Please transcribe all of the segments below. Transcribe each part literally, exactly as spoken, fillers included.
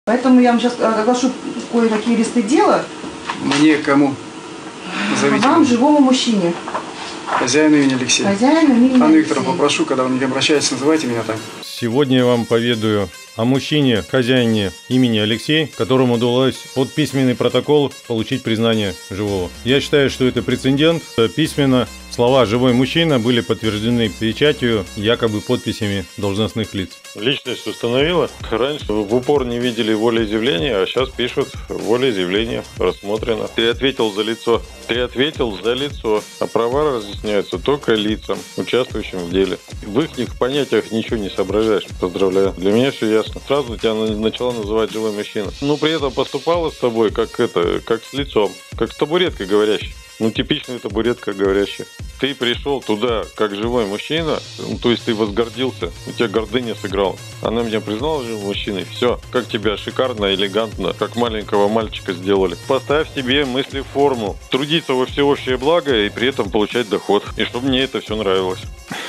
Поэтому я вам сейчас оглашу кое-какие листы дела. Мне кому? Назовите Вам, меня. живому мужчине. Хозяину имени Алексей. Хозяину имени Анну Алексей. Викторовну попрошу, когда вы мне обращаетесь, называйте меня так. Сегодня я вам поведаю о мужчине, хозяине имени Алексей, которому удалось под письменный протокол получить признание живого. Я считаю, что это прецедент. Письменно слова «живой мужчина» были подтверждены печатью, якобы подписями должностных лиц. Личность установила. Раньше в упор не видели волеизъявления, а сейчас пишут волеизъявление. Рассмотрено. Ты ответил за лицо. Ты ответил за лицо. А права разъясняются только лицам, участвующим в деле. В их понятиях ничего не соображаешь. Поздравляю. Для меня все ясно. Сразу тебя начала называть живой мужчина. Но при этом поступала с тобой как это, как с лицом. Как с табуреткой говорящей. Ну, типичная табуретка говорящая. Ты пришел туда как живой мужчина, ну, то есть ты возгордился, у тебя гордыня сыграла. Она меня признала живым мужчиной. Все, как тебя шикарно, элегантно, как маленького мальчика сделали. Поставь себе мысли в форму. Трудиться во всеобщее благо и при этом получать доход. И чтобы мне это все нравилось.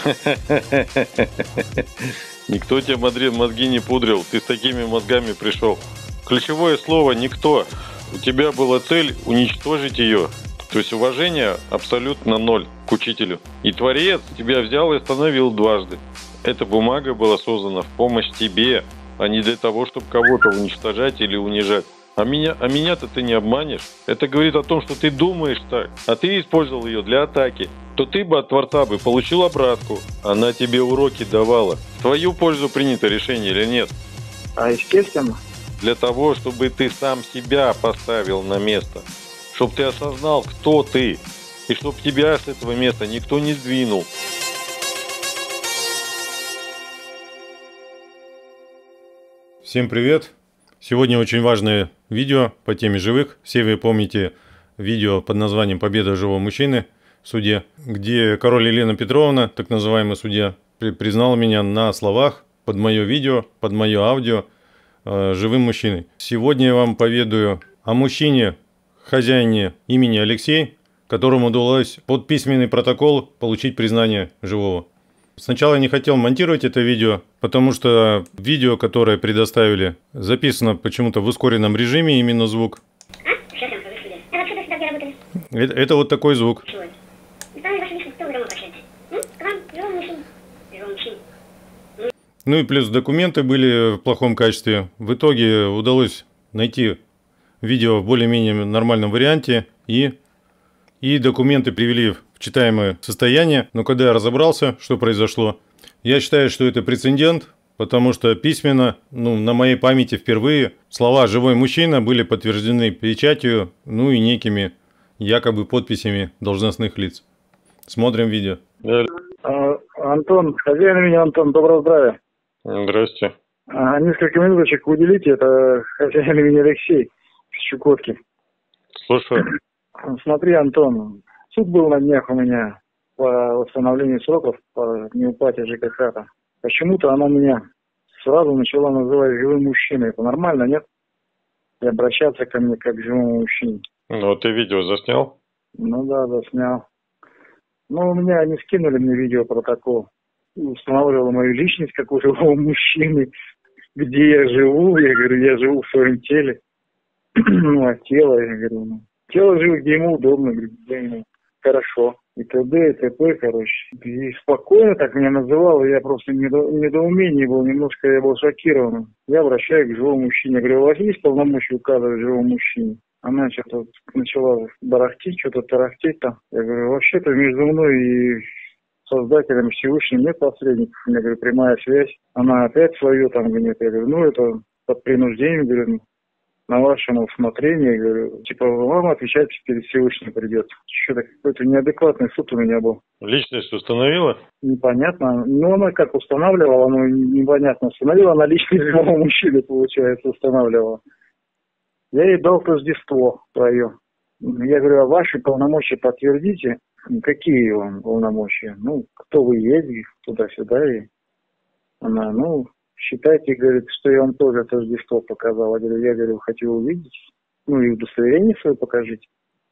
Никто тебе мозги не пудрил, ты с такими мозгами пришел. Ключевое слово «никто». У тебя была цель уничтожить ее. То есть уважение абсолютно ноль к учителю. И Творец тебя взял и остановил дважды. Эта бумага была создана в помощь тебе, а не для того, чтобы кого-то уничтожать или унижать. А меня, а меня-то ты не обманешь. Это говорит о том, что ты думаешь так, а ты использовал ее для атаки. То ты бы от Творца бы получил обратку. Она тебе уроки давала. В твою пользу принято решение или нет? А естественно. Для того, чтобы ты сам себя поставил на место. Чтобы ты осознал, кто ты, и чтобы тебя с этого места никто не сдвинул. Всем привет! Сегодня очень важное видео по теме живых. Все вы помните видео под названием «Победа живого мужчины» в суде, где король Елена Петровна, так называемый судья, признала меня на словах под мое видео, под мое аудио э, живым мужчиной. Сегодня я вам поведаю о мужчине, хозяине имени Алексей, которому удалось под письменный протокол получить признание живого. Сначала я не хотел монтировать это видео, потому что видео, которое предоставили, записано почему-то в ускоренном режиме, именно звук. А? Сейчас я вам скажу, а вообще до сюда где работали? Это, это вот такой звук. Чего? Там ваши личности, кто вы домой прощаете? Ну, к вам, живому мужчине. Живому мужчине. Ну и плюс документы были в плохом качестве. В итоге удалось найти видео в более-менее нормальном варианте, и, и документы привели в читаемое состояние. Но когда я разобрался, что произошло, я считаю, что это прецедент, потому что письменно, ну, на моей памяти впервые слова «живой мужчина» были подтверждены печатью, ну и некими якобы подписями должностных лиц. Смотрим видео. А, Антон, хозяин имени Антон, доброго здравия. Здрасте. А, несколько минуточек уделите, это хозяин имени Алексей с Чукотки. Слушаю. Смотри, Антон, суд был на днях у меня по восстановлению сроков по неуплате ЖКХ. -то. Почему-то она меня сразу начала называть живым мужчиной. Это нормально, нет? И обращаться ко мне как к живому мужчине. Ну, ты видео заснял? Ну да, заснял. Ну, у меня они скинули мне видеопротокол. Устанавливала мою личность как у живого мужчины. Где я живу? Я говорю, я живу в своем теле. Ну, а тело, я говорю, ну. Тело живет, где ему удобно, где ему хорошо. И т.д. и т.п., короче. И спокойно так меня называл, я просто в недоумении был, немножко я был шокирован. Я обращаюсь к живому мужчине. Я говорю, у вас есть полномочия указывать живому мужчине? Она что-то начала барахтить, что-то тарахтеть там. Я говорю, вообще-то между мной и создателем Всевышним нет посредников. Я говорю, прямая связь. Она опять свое там гнет. Я говорю, ну это под принуждением, говорю, на вашем усмотрении, говорю, типа вам отвечать перед Всевышним придется. Что-то какой-то неадекватный суд у меня был. Личность установила? Непонятно. Ну, она как устанавливала, ну, непонятно. Установила она личность живого мужчины, получается, устанавливала. Я ей дал тождество свое. Я говорю, а ваши полномочия подтвердите. Какие вам полномочия? Ну, кто вы есть, туда-сюда. И она, ну, считайте, говорит, что я вам тоже тождество показал. Я говорю, я говорю, хочу увидеть. Ну, и удостоверение свое покажите.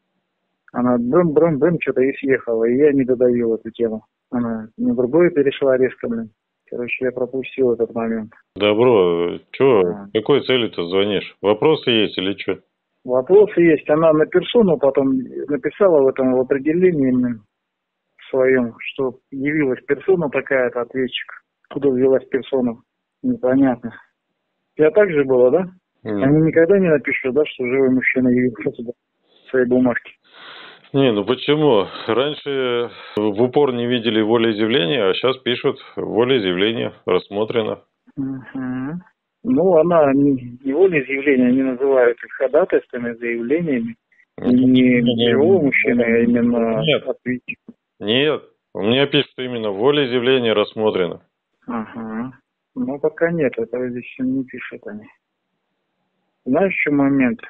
Она брым-брым-брым что-то и съехала. И я не додавил эту тему. Она на другое перешла резко, блин. Короче, я пропустил этот момент. Добро, чё, А. какой цели-то звонишь? Вопросы есть или что? Вопросы есть. Она на персону потом написала в этом в определении своем, что явилась персона такая-то, ответчик. Куда взялась персона? Непонятно. У тебя так же было, да? Не, Они никогда не напишут, да, что живой мужчина явился туда в своей бумажке. не, ну почему? Раньше в упор не видели волеизъявления, а сейчас пишут волеизъявление рассмотрено. Угу. Ну, она не, не волеизъявление, они называют их ходатайствами, заявлениями. И не живого мужчины, а именно Нет. ответчик. Нет, у меня пишут именно волеизъявление рассмотрено. Ага. Ну, пока нет, этого здесь не пишут они. Знаешь, в чем момент?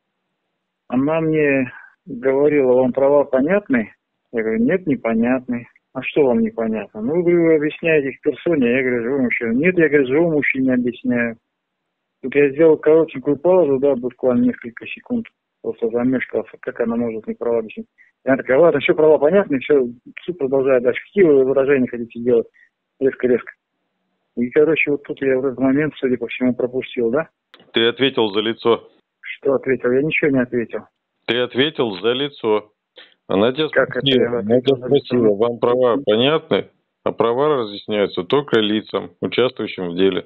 Она мне говорила, вам права понятны? Я говорю, нет, непонятны. А что вам непонятно? Ну, вы объясняете их персоне, я говорю, живой мужчина. Нет, я говорю, живому мужчине объясняю. Тут я сделал коротенькую паузу, да, буквально несколько секунд. Просто замешкался, как она может мне права объяснить. Я такая, ладно, все права понятны, все, суд продолжает дальше. Какие вы выражения хотите делать? Резко-резко. И, короче, вот тут я в этот момент, судя по всему, пропустил, да? Ты ответил за лицо. Что ответил? Я ничего не ответил. Ты ответил за лицо. Она тебя Как это спросила, я она ответил тебя за лицо? спросила, вам права понятны? А права разъясняются только лицам, участвующим в деле.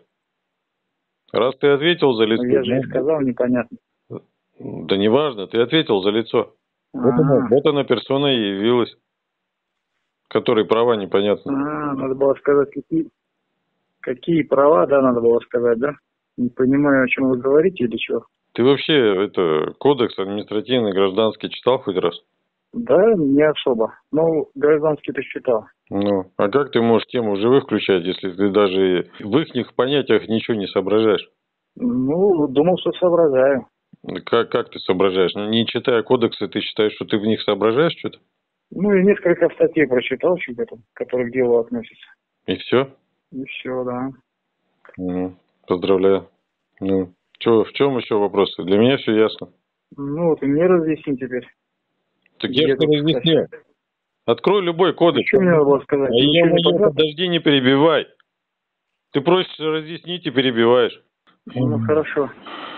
Раз ты ответил за лицо... Ну, я же ну, и сказал, непонятно. Да неважно, ты ответил за лицо. Вот А, она, вот она персона и явилась, которой права непонятны. а, надо было сказать, какие, какие права, да, надо было сказать, да? Не понимаю, о чем вы говорите или что. Ты вообще это кодекс административный гражданский читал хоть раз? Да, не особо. Ну, гражданский ты читал. Ну, а как ты можешь тему живых включать, если ты даже в их понятиях ничего не соображаешь? Ну, думал, что соображаю. Как, как ты соображаешь? Ну, не читая кодексы, ты считаешь, что ты в них соображаешь что-то? Ну, и несколько статей прочитал, что-то, которые к делу относятся. И все? И все, да. Ну, поздравляю. Ну, чё, в чем еще вопросы? Для меня все ясно. Ну, вот и мне разъясни теперь. Так я Где же тебе тут разъяснил. скачать? Открой любой кодекс. Что мне надо было сказать? А Ничего я не мою, понятно? подожди, не перебивай. Ты просишь разъяснить и перебиваешь. Ну, хорошо.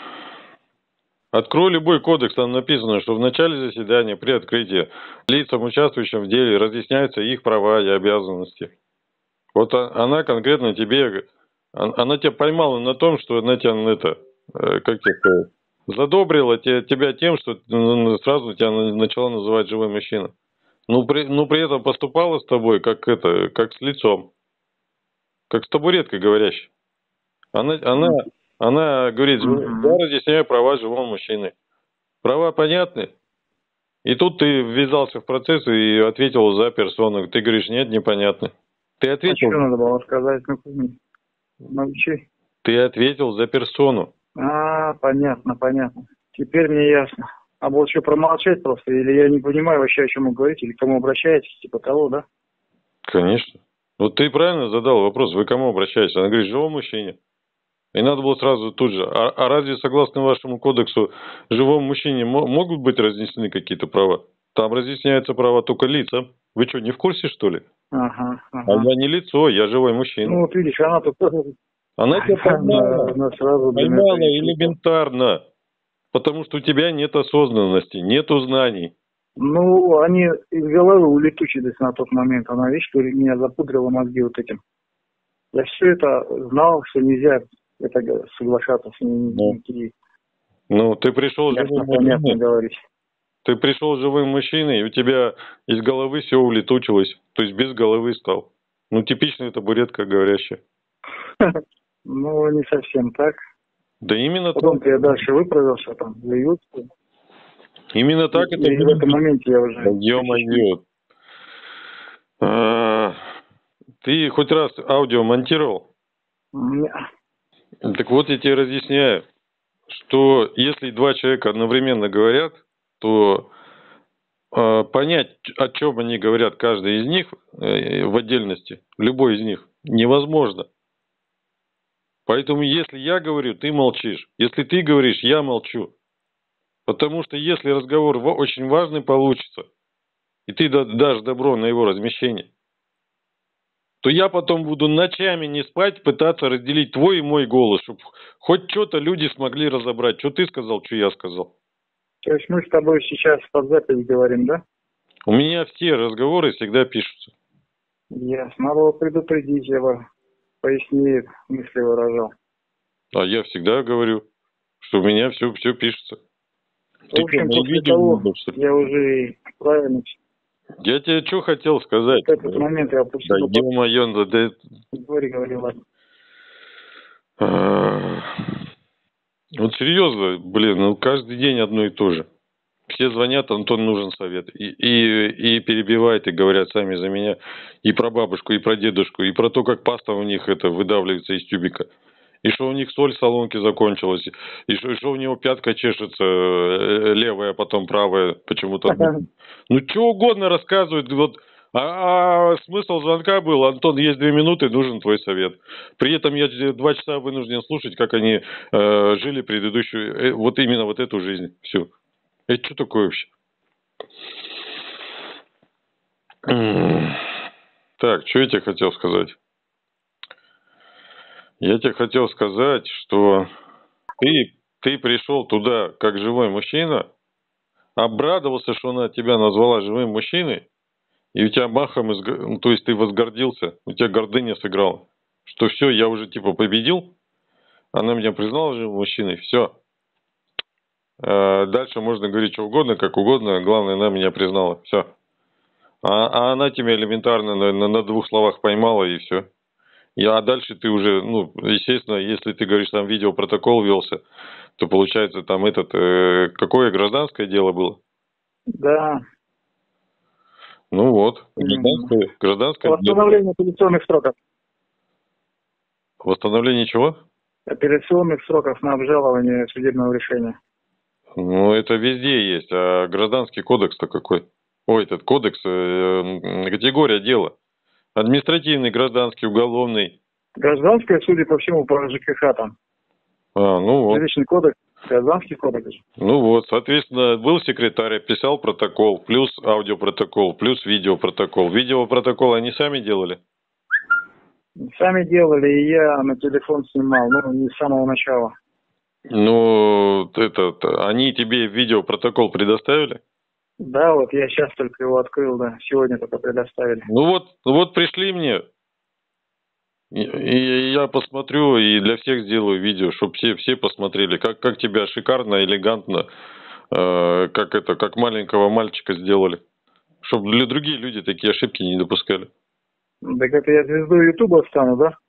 Открой любой кодекс, там написано, что в начале заседания при открытии лицам, участвующим в деле, разъясняются их права и обязанности. Вот а- она конкретно тебе, он- она тебя поймала на том, что она тебя, ну, это, э, как тебе сказать, задобрила те- тебя тем, что ну, сразу тебя на- начала называть живой мужчина. Ну при, ну, при этом поступала с тобой, как это, как с лицом. Как с табуреткой говорящей. Она, она, она говорит, Мгм. я разъясняю права живого мужчины. Права понятны? И тут ты ввязался в процесс и ответил за персону. Ты говоришь, нет, непонятно. Ты А что ответил, надо было сказать? Ну, молчи. ты ответил за персону. А, понятно, понятно. Теперь мне ясно. А вот что, промолчать просто? Или я не понимаю вообще, о чем вы говорите? Или к кому обращаетесь? Типа того, да? Конечно. Вот ты правильно задал вопрос, вы к кому обращаетесь? Она говорит, живому мужчине. И надо было сразу тут же. А, а разве, согласно вашему кодексу, живому мужчине мо- могут быть разъяснены какие-то права? Там разъясняются права только лицам. Вы что, не в курсе, что ли? Ага, А ага. я не лицо, я живой мужчина. Ну, вот видишь, она тут тоже... Она тебя поймала. Она сразу... блин, Поймала это- элементарно. Потому что у тебя нет осознанности, нету знаний. Ну, они из головы улетучились на тот момент. Она, видишь, что меня запудрила мозги вот этим. Я все это знал, что нельзя это г- соглашаться с ними. Ну. никакие. Ну, ты пришел Ясно, живым понятно мужчиной. говорить. Ты пришел живым мужчиной, и у тебя из головы все улетучилось. То есть без головы стал. Ну, типичная табуретка говорящая. Ну, не совсем так. Да именно так. Потом я дальше выправился, там, заявился. Именно так и, это и в будет. этом моменте я уже... Да ё-моё. А, Ты хоть раз аудио монтировал? Не. Так вот, я тебе разъясняю, что если два человека одновременно говорят, то э, понять, о чем они говорят, каждый из них э, в отдельности, любой из них, невозможно. Поэтому, если я говорю, ты молчишь. Если ты говоришь, я молчу. Потому что если разговор во- очень важный получится, и ты да- дашь добро на его размещение, то я потом буду ночами не спать, пытаться разделить твой и мой голос, чтобы хоть что-то люди смогли разобрать. Что ты сказал, что я сказал. То есть мы с тобой сейчас под запись говорим, да? У меня все разговоры всегда пишутся. Ясно. Надо было предупредить, я бы пояснее мысли выражал. А я всегда говорю, что у меня все, все пишется. В общем, после того, я уже правильно... Я тебе что хотел сказать? В этот момент я опустил... Да, ё-моё, да... Говори, говори, ладно. Вот серьезно, блин, ну каждый день одно и то же. Все звонят, Антон, нужен совет. И, и, и перебивают, и говорят сами за меня. И про бабушку, и про дедушку, и про то, как паста у них это выдавливается из тюбика. И что у них соль в солонке закончилась. И что, и что у него пятка чешется левая, а потом правая почему-то. Ну, что угодно рассказывают. Вот. А, а смысл звонка был: Антон, есть две минуты, нужен твой совет. При этом я два часа вынужден слушать, как они э, жили предыдущую, э, вот именно вот эту жизнь. Все. Это что такое вообще? Так, что я тебе хотел сказать? Я тебе хотел сказать, что ты, ты пришел туда как живой мужчина, обрадовался, что она тебя назвала живым мужчиной, и у тебя махом, из... ну, то есть ты возгордился, у тебя гордыня сыграла, что все, я уже типа победил, она меня признала живым мужчиной, все. Дальше можно говорить что угодно, как угодно, главное, она меня признала, все. А, а она тебя элементарно на, на, на двух словах поймала, и все. А дальше ты уже, ну, естественно, если ты говоришь, там видеопротокол велся, то получается там этот, э, какое гражданское дело было? Да. Ну вот, гражданское, гражданское Восстановление дело. Апелляционных сроков. Восстановление чего? Апелляционных сроков на обжалование судебного решения. Ну, это везде есть, а гражданский кодекс-то какой? Ой, этот кодекс, э, категория дела. Административный, гражданский, уголовный. Гражданское, судя по всему, по ЖКХ там. А, ну вот. Жилищный кодекс, гражданский кодекс. Ну вот, соответственно, был секретарь, писал протокол, плюс аудиопротокол, плюс видеопротокол. Видеопротокол они сами делали? Сами делали, и я на телефон снимал, ну, не с самого начала. Ну, этот, они тебе видеопротокол предоставили? Да, вот я сейчас только его открыл, да, сегодня только предоставили. Ну вот, вот пришли мне, и, и я посмотрю, и для всех сделаю видео, чтобы все, все посмотрели, как, как тебя шикарно, элегантно, э, как это, как маленького мальчика сделали, чтобы для другие люди такие ошибки не допускали. Так это я звездой Ютуба стану, да?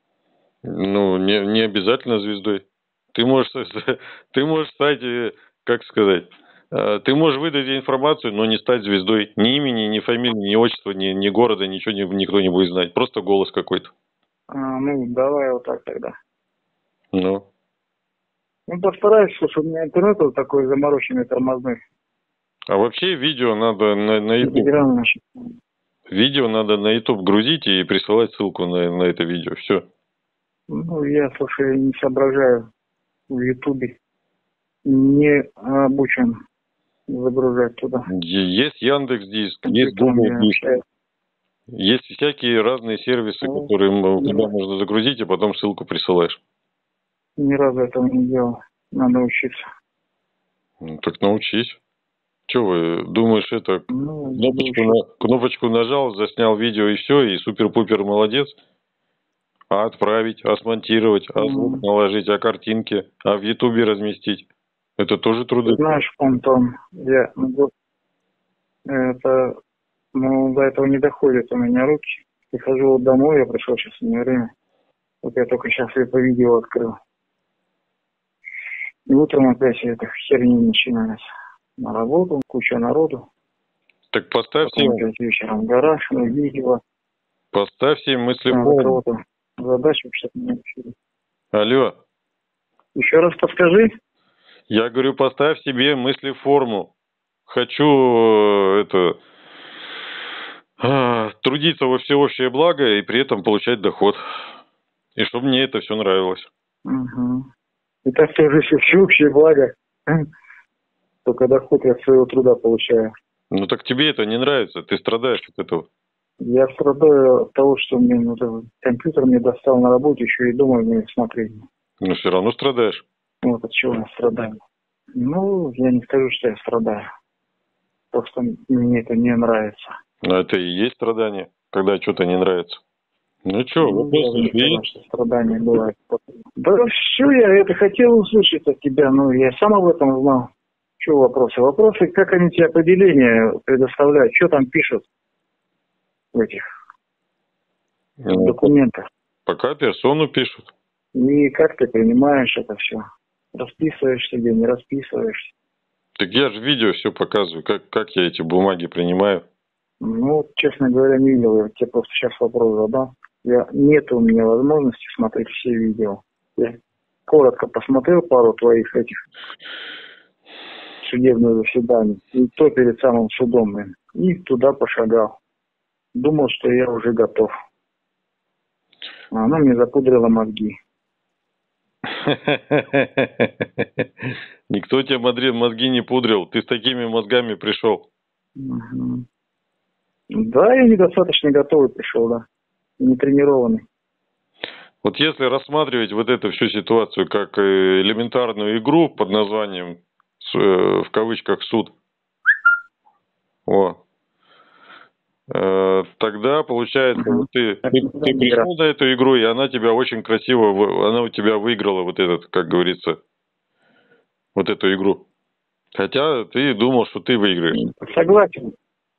Ну, не, не обязательно звездой. Ты можешь, ты можешь стать, как сказать, ты можешь выдать информацию, но не стать звездой. Ни имени, ни фамилии, ни отчества, ни, ни города, ничего не, никто не будет знать. Просто голос какой-то. А, ну, давай вот так тогда. Ну. Ну, постараюсь, слушай, у меня интернет вот такой замороченный, тормозной. А вообще видео надо на, на YouTube. Видео надо на YouTube грузить и присылать ссылку на, на это видео. Все. Ну, я, слушай, не соображаю в Ютубе. Не обучен загружать туда. Есть Яндекс.Диск, есть Google Диск. Есть всякие разные сервисы, ну, которые туда да. можно загрузить, и потом ссылку присылаешь. Ни разу этого не делал. Надо учиться. Ну, так научись. Че вы, думаешь, это ну, кнопочку, на, кнопочку нажал, заснял видео и все, и супер-пупер молодец? А отправить, а смонтировать, а звук mm. наложить, а картинки, а в Ютубе разместить? Это тоже труды. Знаешь, Антон, я это, ну, до этого не доходят у меня руки. Прихожу вот домой, я пришел сейчас не время. Вот я только сейчас это видео открыл. И утром опять эта херня начинается. На работу, куча народу. Так поставь себе... вечером гараж, ну, видео. Поставь себе мыслеформу. Задача вообще не решили. Алло. Еще раз подскажи. Я говорю, поставь себе мыслеформу. Хочу это трудиться во всеобщее благо и при этом получать доход. И чтобы мне это все нравилось. Угу. И так тоже всеобщее благо. Только доход я от своего труда получаю. Ну так тебе это не нравится, ты страдаешь от этого. Я страдаю от того, что мне ну, этот компьютер мне достал на работе, еще и дома мне смотреть. Но все равно страдаешь. Вот от чего я страдаю. Ну, я не скажу, что я страдаю. Просто мне это не нравится. Но это и есть страдание, когда что-то не нравится. Ну что, Ну, вопросы я не есть? сказал, что страдания бывают. Да все, я это хотел услышать от тебя, но я сам об этом знал. Что вопросы? Вопросы, как они тебе определение предоставляют, что там пишут в этих Ну, документах. пока персону пишут. И как ты принимаешь это все? Расписываешься где, не расписываешься? Так я же видео все показываю, как, как я эти бумаги принимаю. Ну, честно говоря, не видел. Я тебе просто сейчас вопрос задал. Я, нет у меня возможности смотреть все видео. Я коротко посмотрел пару твоих этих судебных заседаний. И то перед самым судом. Блин. И туда пошагал. Думал, что я уже готов. А она мне запудрила мозги. Никто тебе мозги, мозги не пудрил. Ты с такими мозгами пришел. Угу. Да, я недостаточно готовый пришел, да. Не тренированный. Вот если рассматривать вот эту всю ситуацию как элементарную игру под названием, в кавычках, суд, вот, тогда получается, Угу. ты, ты, ты пришел на эту игру, и она тебя очень красиво, она у тебя выиграла вот этот, как говорится, вот эту игру. Хотя ты думал, что ты выиграешь. Согласен.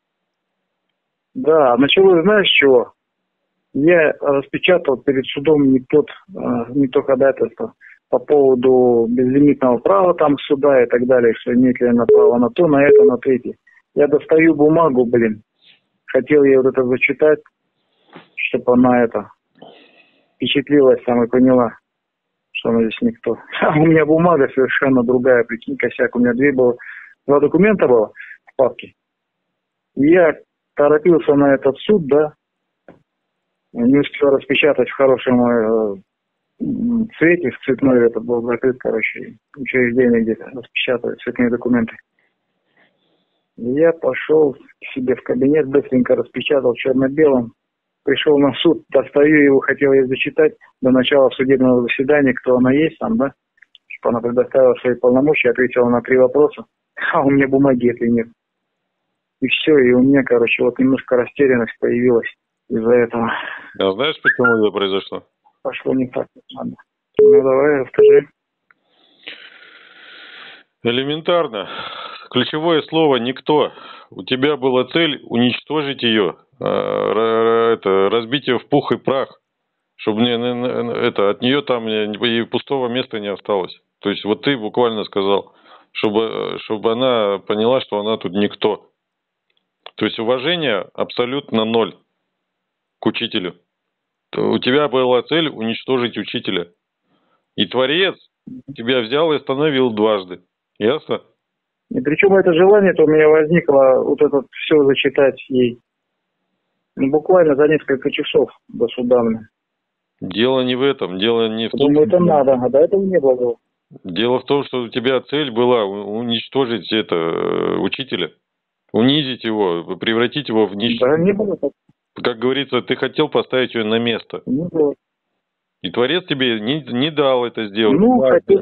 Да, началось, знаешь, с чего? Я распечатал перед судом не тот, не то ходатайство по поводу безлимитного права там суда и так далее, что имеет ли она право на то, на это, на третье. Я достаю бумагу, блин. Хотел я вот это зачитать, чтобы она это впечатлилась там и поняла, что она здесь никто. А у меня бумага совершенно другая, прикинь, косяк. У меня две было, два документа было в папке. И я торопился на этот суд, да, не успел распечатать в хорошем э, цвете, в цветной, это был закрыт, короче, учреждение, где распечатывают цветные документы. И я пошел к себе в кабинет, быстренько распечатал черно-белым, пришел на суд, достаю его, хотел я зачитать до начала судебного заседания, кто она есть там, да, чтобы она предоставила свои полномочия, ответила на три вопроса, а у меня бумаги этой нет. И все, и у меня, короче, вот немножко растерянность появилась из-за этого. А знаешь, почему это произошло? Пошло не так, надо. Ну, давай, расскажи. Элементарно. Ключевое слово «никто». У тебя была цель уничтожить ее, это, разбить ее в пух и прах, чтобы не, это, от нее там и пустого места не осталось. То есть вот ты буквально сказал, чтобы, чтобы она поняла, что она тут никто. То есть уважение абсолютно ноль к учителю. У тебя была цель уничтожить учителя. И Творец тебя взял и остановил дважды. Ясно? И причем это желание-то у меня возникло, вот это все зачитать ей. Ну, буквально за несколько часов до суда мне. Дело не в этом. Дело не в том, Думаю, это что... надо, а до этого не было. Дело в том, что у тебя цель была уничтожить это учителя. Унизить его, превратить его в ничто. Да, не было так. Как говорится, ты хотел поставить ее на место. Не было. И Творец тебе не, не дал это сделать. Ну, Да. хотел.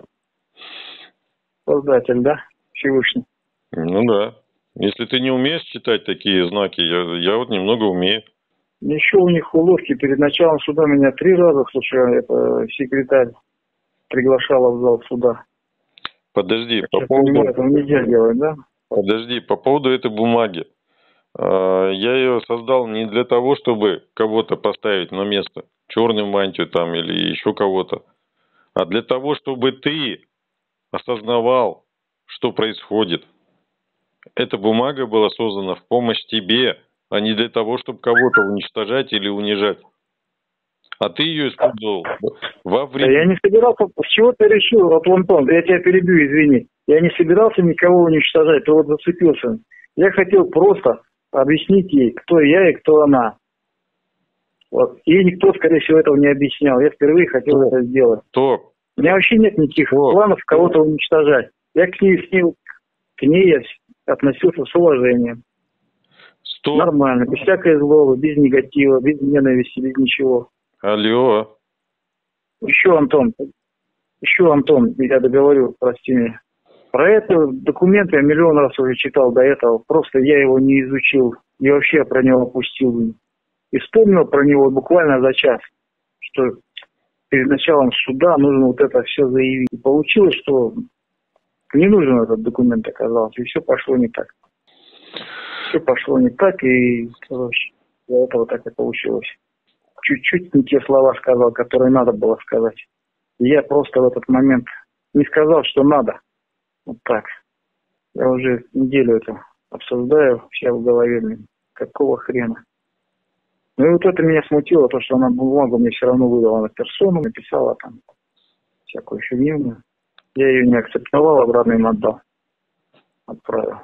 Создатель, да? Всевышний. Ну да. Если ты не умеешь читать такие знаки, я, я вот немного умею. Еще у них уловки. Перед началом суда меня три раза, слушай, это секретарь приглашала в зал суда. Подожди, Я по сейчас поводу... понимаю, этого нельзя делать, да? Подожди, по поводу этой бумаги. Я ее создал не для того, чтобы кого-то поставить на место, черную мантию там или еще кого-то, а для того, чтобы ты осознавал, что происходит. Эта бумага была создана в помощь тебе, а не для того, чтобы кого-то уничтожать или унижать. А ты ее использовал во время... Да я не собирался... С чего ты решил, вот Антон, я тебя перебью, извини. Я не собирался никого уничтожать, ты вот зацепился. Я хотел просто объяснить ей, кто я и кто она. Вот. И никто, скорее всего, этого не объяснял. Я впервые хотел Стоп. это сделать. Стоп. У меня вообще нет никаких Стоп. планов кого-то уничтожать. Я к ней, с ней, к ней я относился с уважением. Что? Нормально, без всякой злобы, без негатива, без ненависти, без ничего. Алло. Еще, Антон, еще, Антон, я договорю, прости меня. Про это документ я миллион раз уже читал до этого, просто я его не изучил и вообще про него опустил. И вспомнил про него буквально за час, что перед началом суда нужно вот это все заявить. И получилось, что не нужен этот документ оказался, и все пошло не так. Все пошло не так, и, короче, из-за этого так и получилось. Чуть-чуть не те слова сказал, которые надо было сказать. И я просто в этот момент не сказал, что надо. Вот так. Я уже неделю это обсуждаю, вся в голове, блин, какого хрена. Ну и вот это меня смутило, то, что она бумагу мне все равно выдала на персону, написала там всякую фигню. Я ее не акцептовал, обратно им отдал. Отправил.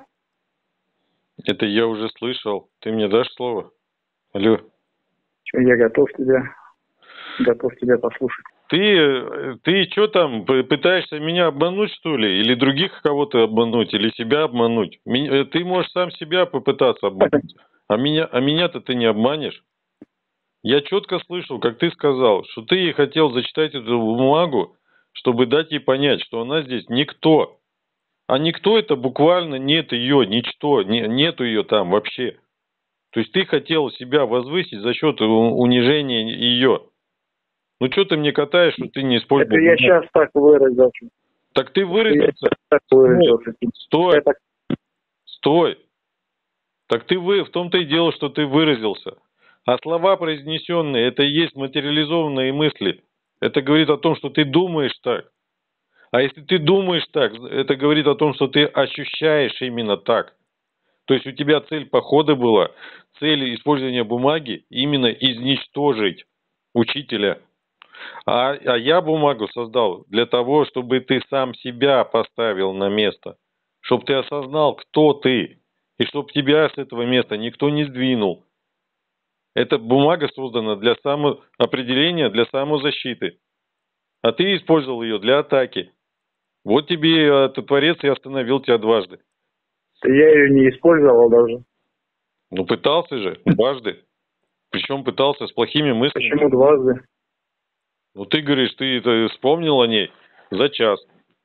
Это я уже слышал. Ты мне дашь слово? Алло. Че, я готов тебя, готов тебя послушать. Ты, ты что там, пытаешься меня обмануть, что ли? Или других кого-то обмануть, или себя обмануть? Ты можешь сам себя попытаться обмануть. А меня, а меня-то ты не обманешь. Я четко слышал, как ты сказал, что ты ей хотел зачитать эту бумагу, чтобы дать ей понять, что она здесь никто. А никто это буквально нет ее, ничто, не, нету ее там вообще. То есть ты хотел себя возвысить за счет унижения ее. Ну что ты мне катаешь, что ты не использовал? Это я сейчас так выразился. Так ты выразился. Так выразился. Стой. Это... Стой. Так ты вы, в том-то и дело, что ты выразился. А слова произнесенные, это и есть материализованные мысли. Это говорит о том, что ты думаешь так. А если ты думаешь так, это говорит о том, что ты ощущаешь именно так. То есть у тебя цель похода была, цель использования бумаги именно изничтожить учителя. А, а я бумагу создал для того, чтобы ты сам себя поставил на место. Чтобы ты осознал, кто ты. И чтобы тебя с этого места никто не сдвинул. Эта бумага создана для самоопределения, для самозащиты. А ты использовал ее для атаки. Вот тебе этот Творец и остановил тебя дважды. Я ее не использовал даже. Ну пытался же, дважды. Причем пытался с плохими мыслями. Почему дважды? Ну ты говоришь, ты это вспомнил о ней за час.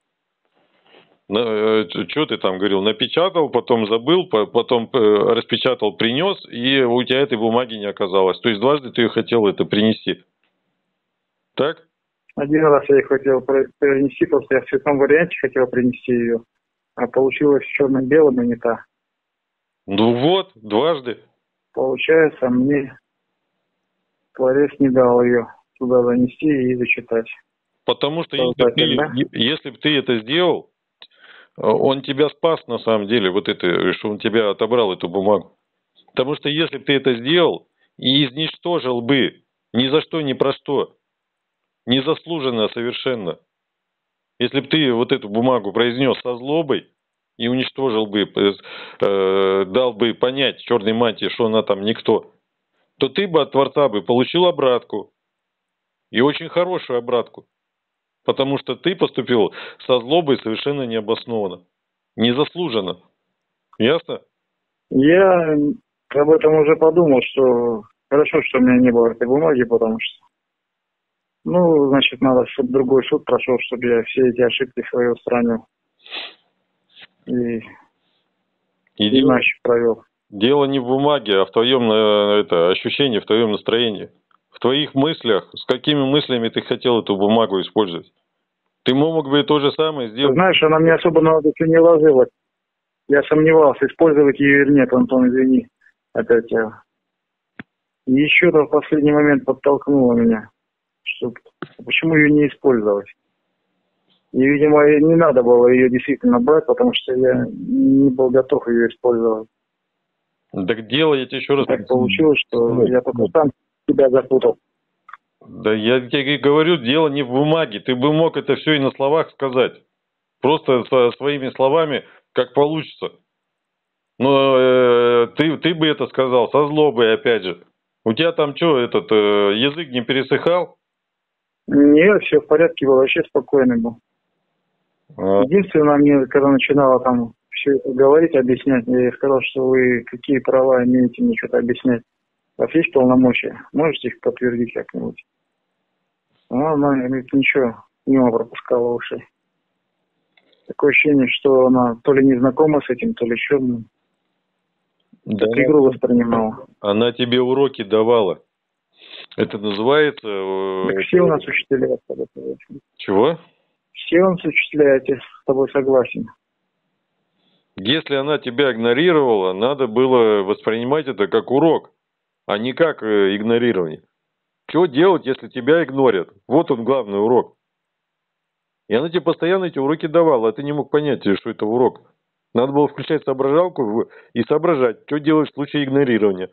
Что ты там говорил? Напечатал, потом забыл, потом распечатал, принес, и у тебя этой бумаги не оказалось. То есть дважды ты ее хотел это принести. Так? Один раз я ее хотел принести, просто я в цветном варианте хотел принести ее. А получилось в черно-белом и не та. Ну вот, дважды. Получается, мне Творец не дал ее туда занести и зачитать. Потому что если, ты, да? если бы ты это сделал, он тебя спас на самом деле, вот это, что он тебя отобрал эту бумагу. Потому что если бы ты это сделал и изничтожил бы ни за что, ни про что, незаслуженно совершенно, если бы ты вот эту бумагу произнес со злобой и уничтожил бы, э, дал бы понять черной мантии, что она там никто, то ты бы от Творца бы получил обратку. И очень хорошую обратку. Потому что ты поступил со злобой совершенно необоснованно. Незаслуженно. Ясно? Я об этом уже подумал, что хорошо, что у меня не было этой бумаги, потому что ну, значит, надо, чтобы другой суд прошел, чтобы я все эти ошибки свои устранил. И, и иначе провел. Дело не в бумаге, а в твоем это, ощущении, в твоем настроении. В твоих мыслях, с какими мыслями ты хотел эту бумагу использовать. Ты мог бы то же самое сделать. Знаешь, она мне особо на душу не ложила. Я сомневался, использовать ее или нет, Антон, извини. Опять я. И еще-то в последний момент подтолкнуло меня. Что, почему ее не использовать? И, видимо, не надо было ее действительно брать, потому что я не был готов ее использовать. Так дело, я тебе еще раз... Так получилось, что я только сам тебя запутал. Да я тебе говорю, дело не в бумаге. Ты бы мог это все и на словах сказать. Просто со своими словами, как получится. Но э, ты, ты бы это сказал со злобой, опять же. У тебя там что, этот э, язык не пересыхал? Нет, все в порядке было, вообще спокойный был. А. Единственное, мне когда начинало там все это говорить, объяснять. Я сказал, что вы какие права имеете мне что-то объяснять. У вас есть полномочия? Можете их подтвердить как-нибудь? Ну, она говорит, ничего, мимо пропускала уши. Такое ощущение, что она то ли не знакома с этим, то ли еще. Да, как игру воспринимала. Она тебе уроки давала. Это называется... э, Так все у нас учителя. Чего? Все у нас учителя, я с тобой согласен. Если она тебя игнорировала, надо было воспринимать это как урок, а не как э, игнорирование. Что делать, если тебя игнорят? Вот он главный урок. И она тебе постоянно эти уроки давала, а ты не мог понять, что это урок. Надо было включать соображалку и соображать, что делать в случае игнорирования.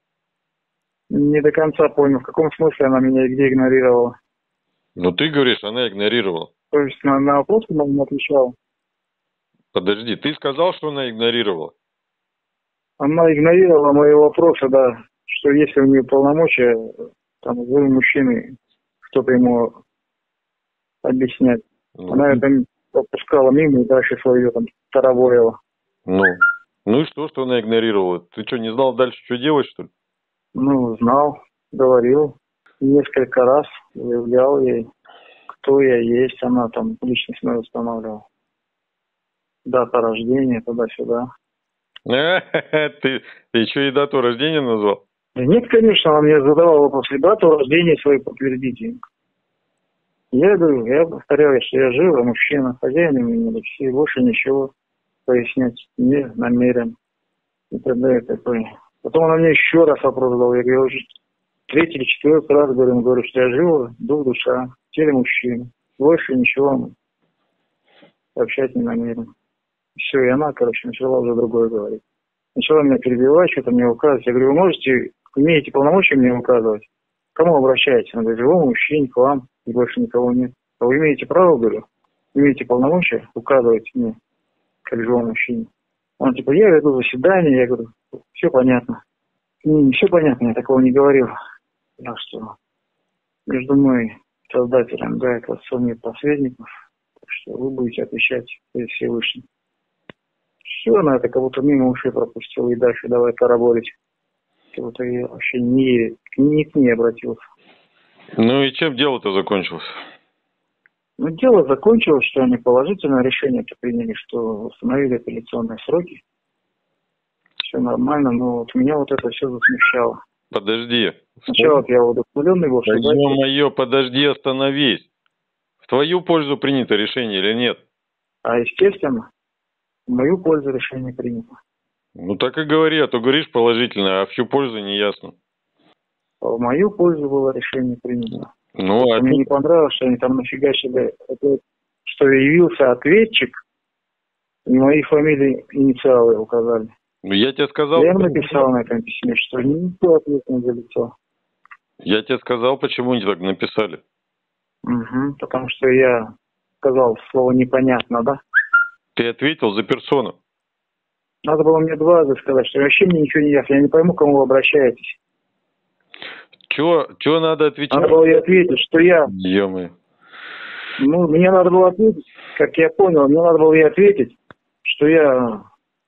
Не до конца понял, в каком смысле она меня и где игнорировала. Ну ты говоришь, она игнорировала. То есть на, на вопросы она не отвечала. Подожди, ты сказал, что она игнорировала? Она игнорировала мои вопросы, да, что если у нее полномочия, там, вы мужчины, что-то ему объяснять. Ну, Она это пропускала мимо и дальше свое там тараворила. Ну, ну и что, что она игнорировала? Ты что, не знал дальше, что делать, что ли? Ну, знал, говорил. Несколько раз заявлял ей, кто я есть. Она там личность мою устанавливала. Дата рождения, туда-сюда. Ты, ты еще и дату рождения назвал? Нет, конечно, она мне задавала вопрос, дату рождения свою подтвердите. Я говорю, я повторяю, что я живой мужчина, хозяин имени Алексей, больше ничего пояснять не намерен. И тогда я такой. Потом она мне еще раз вопрос задала, я говорю, уже третий или четвертый раз говорю, говорю, что я живой, дух, душа, в теле мужчины. Больше ничего сообщать не намерен. Все, и она, короче, начала уже другое говорить. Начала меня перебивать, что-то мне указывать. Я говорю, вы можете, имеете полномочия мне указывать? К кому обращаетесь? Она говорит, живому мужчине, к вам, и больше никого нет. А вы имеете право, говорю, имеете полномочия указывать мне, как живому мужчине? Он типа, я веду заседание, я говорю, все понятно. Не, все понятно, я такого не говорил. Так что между мной, создателем, да, это нет посредников, так что вы будете отвечать перед Всевышним. Все, она это как будто мимо ушей пропустила и дальше давай поработать. Как будто я вообще не, не к ней обратился. Ну и чем дело-то закончилось? Ну, дело закончилось, что они положительное решение-то приняли, что установили апелляционные сроки. Все нормально, но вот меня вот это все засмущало. Подожди. Сначала вот я удовлетворенный был, что... Да ё-моё, подожди, остановись. В твою пользу принято решение или нет? А естественно, в мою пользу решение принято. Ну так и говори, а то говоришь положительно, а в чью пользу не ясно. А в мою пользу было решение принято. Ну, а Мне ты... не понравилось, что они там нафигачили, что явился ответчик, и мои фамилии, инициалы указали. Ну, я тебе сказал... Я им написал на этом письме, что никто ответственный за лицо. Я тебе сказал, почему они так написали. Угу, потому что я сказал слово непонятно, да? Ты ответил за персону. Надо было мне дважды сказать, что вообще мне ничего не ясно. Я не пойму, к кому вы обращаетесь. Чего, чего надо отвечать? Надо было ей ответить, что я... Ё-моё. Ну, мне надо было ответить, как я понял, мне надо было ей ответить, что я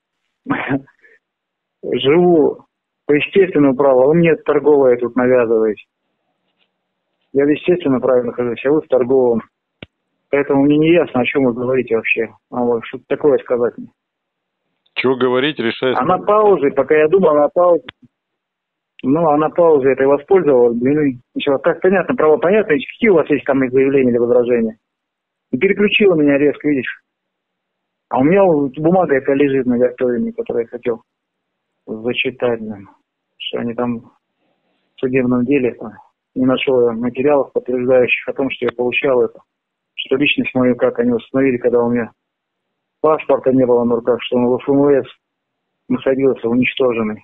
живу по естественному праву, а вы мне торговое тут навязываете. Я в естественном праве нахожусь, а вы в торговом. Поэтому мне не ясно, о чем вы говорите вообще. А вот что-то такое сказать мне. Чего говорить, решай. Она паузы, пока я думал, она паузы. Ну, она паузы этой воспользовалась, блин. Ничего, так понятно, право понятно. Какие у вас есть там заявления или возражения? И переключила меня резко, видишь. А у меня бумага эта лежит на готове, которую я хотел зачитать. Блин. Что они там в судебном деле не нашел материалов, подтверждающих о том, что я получал это. Что личность мою, как они установили, когда у меня паспорта не было на руках, что он в ФМС находился уничтоженный.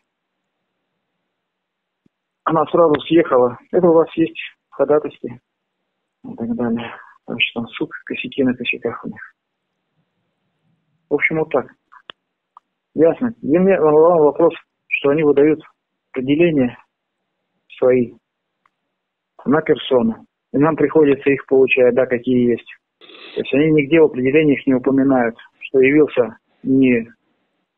Она сразу съехала. Это у вас есть в ходатайстве. И так далее. Потому что там суд, косяки на косяках у них. В общем, вот так. Ясно. И мне вопрос, что они выдают определения свои на персону. И нам приходится их получать, да, какие есть. То есть они нигде в определениях не упоминают, что явился не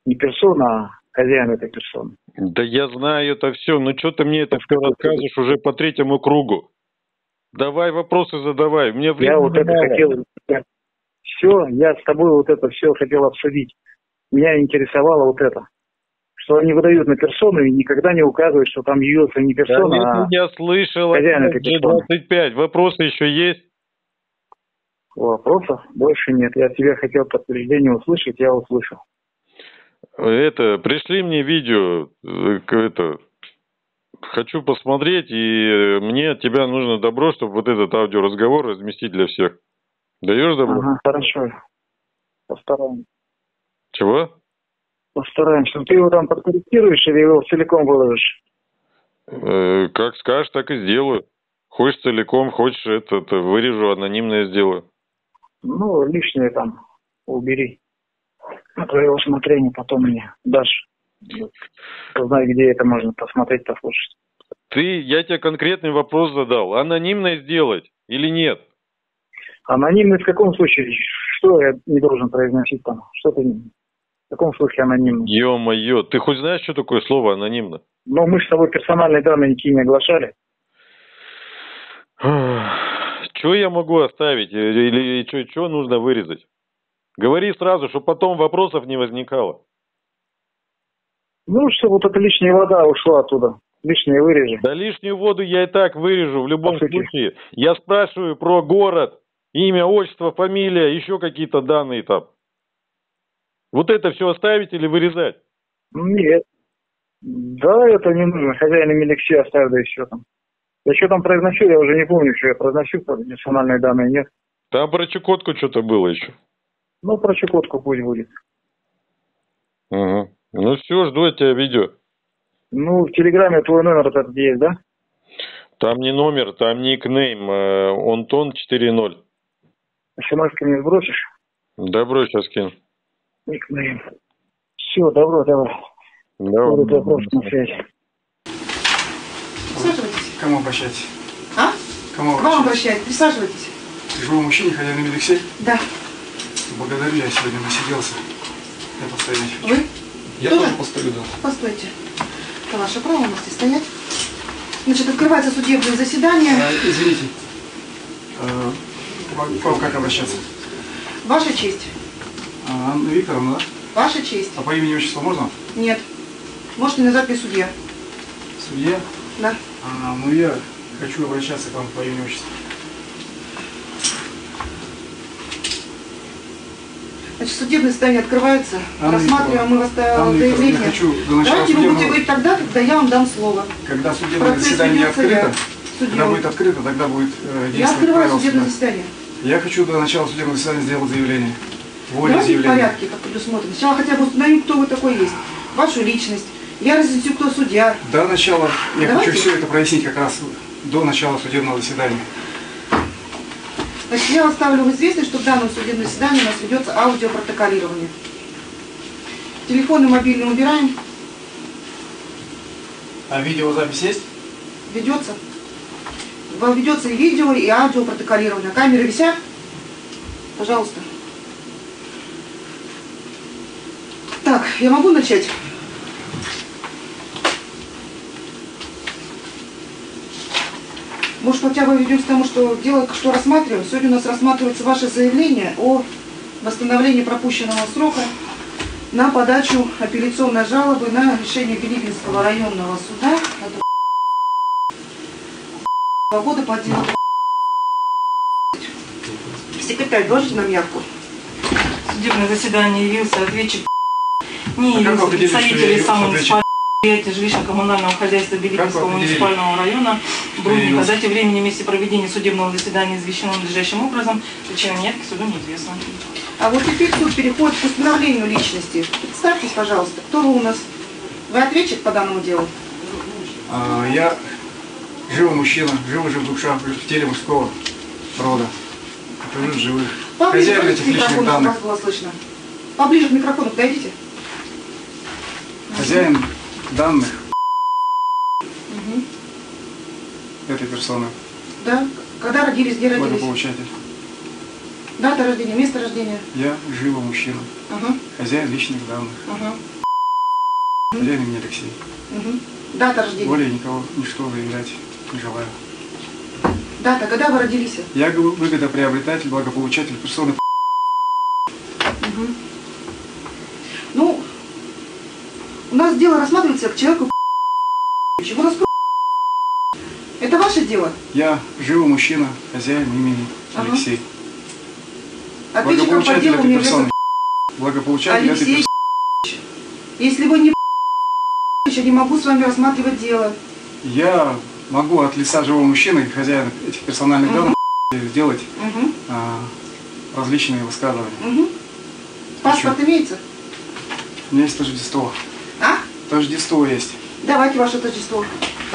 Не персона, а хозяин этой персоны. Да я знаю это все, но что ты мне это все рассказываешь уже по третьему кругу? Давай вопросы задавай, мне времени Я вот это мало. хотел... Все, я с тобой вот это все хотел обсудить. Меня интересовало вот это. Что они выдают на персону и никогда не указывают, что там явился не персона, Да, а я слышал, хозяин этой джи персоны. двадцать пять. Вопросы еще есть? Вопросов больше нет. Я от тебя хотел подтверждение услышать, я услышал. Это, пришли мне видео, э, к- это, хочу посмотреть, и мне от тебя нужно добро, чтобы вот этот аудиоразговор разместить для всех. Даешь добро? Ага, хорошо. Постараемся. Чего? Постараемся. Ты его там подкорректируешь или его целиком выложишь? Э, как скажешь, так и сделаю. Хочешь целиком, хочешь это, это вырежу, анонимное сделаю. Ну, лишнее там убери. На твое усмотрение потом мне дашь. Знаю, где это можно посмотреть, послушать. Ты, я тебе конкретный вопрос задал. Анонимное сделать или нет? Анонимность в каком случае? Что я не должен произносить там? Что ты... В каком случае анонимность? Ё-моё, ты хоть знаешь, что такое слово анонимно? Но мы с тобой персональные данные никакие не оглашали. Что я могу оставить? Или что нужно вырезать? Говори сразу, чтобы потом вопросов не возникало. Ну, что вот эта лишняя вода ушла оттуда. Лишнее вырежи. Да лишнюю воду я и так вырежу в любом По сути. случае. Я спрашиваю про город, имя, отчество, фамилия, еще какие-то данные там. Вот это все оставить или вырезать? Нет. Да, это не нужно. Хозяин имени все оставь, да и все там. Я что там произношу, я уже не помню, что я произношу, персональные данные нет. Там про Чукотку что-то было еще. Ну, про Чукотку пусть будет. Угу. Ну все, жду от тебя видео. Ну, в Телеграме твой номер этот есть, да? Там не номер, там никнейм. э, Онтон четыре ноль. СМС-ки мне сбросишь? Добро, сейчас кину. Никнейм. Все, добро, давай. Будут вопросы на связи. Присаживайтесь. К кому обращаться? А? К кому К вам обращаться? обращаюсь. Присаживайтесь. К живому мужчине, хозяин имени Алексей? Да. Благодарю, я сегодня насиделся. Я постоять. Вы? Я Тоже? тоже постою, да. Постойте. Это ваше право, можете стоять. Значит, открывается судебное заседание. А, извините. А, к вам- к вам как обращаться? Ваша честь. А, Анна Викторовна, да? Ваша честь. А по имени отчеству можно? Нет. Можете назвать мне судья. Судья? Да. А, ну я хочу обращаться к вам по имени отчеству. Значит, судебное заседание открывается. Анна Рассматриваем мы вас Анна Викторовна, я заявление. хочу до начала Давайте вы будете судебного... говорить тогда, когда я вам дам слово. Когда судебное Процесс заседание ведется открыто, я, когда судьей. будет открыто, тогда будет э, Я действовать открываю правила судебное суда. заседание. Я хочу до начала судебного заседания сделать заявление. Воле Давайте в заявления. порядке, как предусмотрено. Сначала хотя бы установим, кто вы такой есть. Вашу личность. Я разъясню, кто судья. До начала, я Давайте. хочу все это прояснить как раз до начала судебного заседания. Значит, я вас ставлю в известность, что в данном судебном заседании у нас ведется аудиопротоколирование. Телефон и мобильный убираем. А видеозапись есть? Ведется. Вам ведется и видео, и аудиопротоколирование. Камеры висят? Пожалуйста. Так, я могу начать? Может, хотя бы ведем к тому, что дело, что рассматриваем. Сегодня у нас рассматривается ваше заявление о восстановлении пропущенного срока на подачу апелляционной жалобы на решение Билибинского районного суда от года по делу. Секретарь, доложите нам явку. Судебное заседание явился ответчик, не А как явился вы определили, что я представитель явился самого предприятия жилищно-коммунального хозяйства Билибинского определили, муниципального района я Брудника. явился? Дате времени и месте проведения судебного заседания извещено надлежащим образом. Причина неявки суду неизвестна. А вот теперь суд переходит к установлению личности. Представьтесь, пожалуйста, кто вы у нас? Вы ответчик по данному делу? А, я живой мужчина, живой же в душа, в теле мужского рода. Это живых. Поближе Хозяин подойдите этих к личных микрофону, чтобы данных. вас было слышно. Поближе к микрофону подойдите. Хозяин данных Мгм. этой персоны. Да. Когда родились, где родились? Благополучатель. Дата рождения, место рождения. Я живой мужчина. Ага. Хозяин личных данных. Ага. Хозяин имени Алексей. Угу. Дата рождения. Более никого ничто заявлять не желаю. Дата, когда вы родились? Я выгодоприобретатель, благополучатель персоны. Угу. Ну, у нас дело рассматривается к человеку. Чего нас? Это ваше дело? Я живой мужчина, хозяин имени Ага. Алексей. Ответчиком по Благополучатель делу этой мне персоны. Благополучатель этой Алексей. персоны. Если вы не я не могу с вами рассматривать дело. Я могу от лица живого мужчины, хозяина этих персональных Угу. данных, сделать Угу. а, различные высказывания. Угу. Паспорт имеется? У меня есть тождество. А? Тождество есть. Давайте ваше тождество.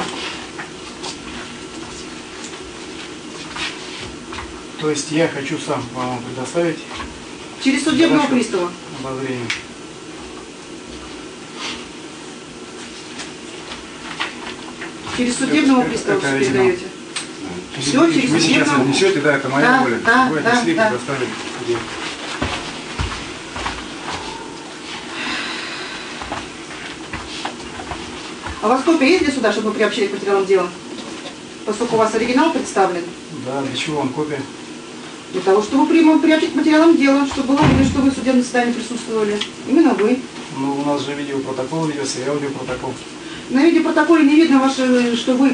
То есть я хочу сам вам предоставить Через судебного Хорошо. пристава. обозрение. Через судебного Это- пристава это все оригинал. передаете. Все Вы через сейчас судебного. отнесете, да, это моя Да, воля. да, Вы да, отнесли, да. предоставили в суде. А у вас копия есть для суда, чтобы мы приобщили к материалам дела? Поскольку у вас оригинал представлен. Да, для чего вам копия? Для того, чтобы при- приобщить к материалам дела, чтобы было видно, что вы в судебном заседании присутствовали. Именно вы. Ну, у нас же видеопротокол ведется, и аудиопротокол. На видеопротоколе не видно, ваше, что вы...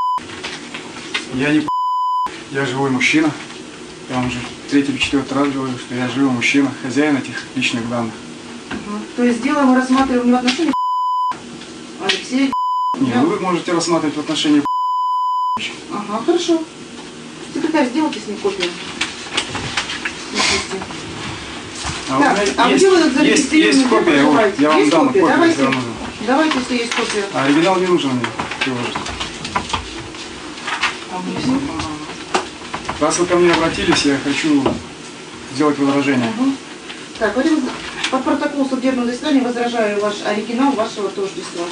Я не я живой мужчина. Я вам уже третий или четвертый раз говорю, что я живой мужчина, хозяин этих личных данных. Ага. То есть дело мы рассматриваем не в отношении Алексея. Не, вы можете рассматривать в отношении. Ага, хорошо. Секретарь, сделайте с ней копию. Личности. А у Так, меня а есть, где вы есть, зарегистрированы, есть где копия, вот, проживаете? я вам Есть дам копия? копию, Давайте. если вам нужно. Давайте, если есть копия. А оригинал не нужен мне приложить. Раз вы ко мне обратились, я хочу сделать возражение. Угу. Так, вот по протоколу судебного заседания возражаю ваш оригинал вашего тождества.